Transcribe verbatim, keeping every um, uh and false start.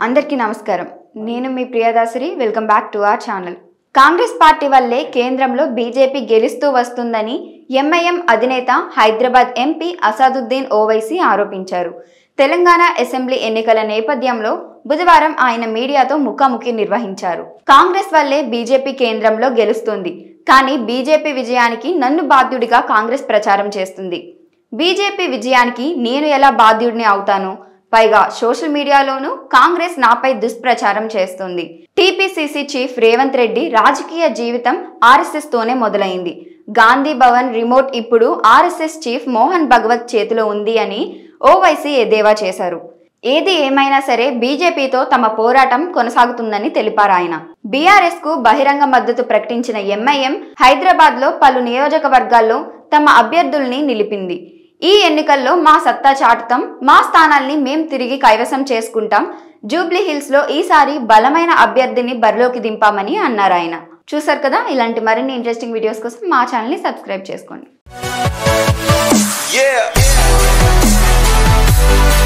అందరికీ నమస్కారం. నేను మీ Priyadasari. Welcome back to our channel. Congress party వల్లే కేంద్రంలో బీజేపీ గెలుస్తూ వస్తుందని ఎంఐఎం అధినేత హైదరాబాద్ ఎంపీ అసదుద్దీన్ ఓవైసి ఆరోపించారు. తెలంగాణ అసెంబ్లీ ఎన్నికల నేపథ్యంలో బుధవారం ఆయన మీడియాతో ముఖాముఖి నిర్వహించారు. కాంగ్రెస్ వల్లే బీజేపీ కేంద్రంలో గెలుస్తుంది, కానీ బీజేపీ విజయానికి నన్ను బాధ్యుడిగా కాంగ్రెస్ ప్రచారం చేస్తుంది. బీజేపీ విజయానికి నేను ఎలా బాధ్యుడిని అవుతాను? పైగా సోషల్ మీడియాలోనూ కాంగ్రెస్ నాపై దుష్ప్రచారం చేస్తుంది. టీపీసీసీ చీఫ్ రేవంత్ రెడ్డి రాజకీయ జీవితం ఆర్ఎస్ఎస్ తోనే మొదలైంది. గాంధీ భవన్ రిమోట్ ఇప్పుడు ఆర్ఎస్ఎస్ చీఫ్ మోహన్ భగవత్ చేతిలో ఉంది అని ఓవైసీ ఎద్దేవా చేశారు. ఏది ఏమైనా సరే బీజేపీతో తమ పోరాటం కొనసాగుతుందని తెలిపారు ఆయన. బీఆర్ఎస్ కు బహిరంగ మద్దతు ప్రకటించిన ఎంఐఎం హైదరాబాద్ లో పలు నియోజకవర్గాల్లో తమ అభ్యర్థుల్ని నిలిపింది. ఈ ఎన్నికల్లో మా సత్తా చాటుతాం, మా స్థానాల్ని మేం తిరిగి కైవసం చేసుకుంటాం, జూబ్లీ హిల్స్ లో ఈసారి బలమైన అభ్యర్థిని బరిలోకి దింపామని అన్నారు ఆయన. చూసారు కదా, ఇలాంటి మరిన్ని ఇంట్రెస్టింగ్ వీడియోస్ కోసం మా ఛానల్ ని సబ్స్క్రైబ్ చేసుకోండి.